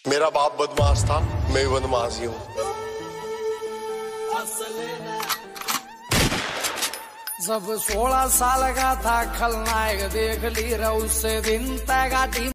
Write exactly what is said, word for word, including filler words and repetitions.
मेरा बाप बदमाश था, मैं भी बदमाश ही हूँ। जब सोलह साल का था खलनायक देख ली रहा, उससे दिन तय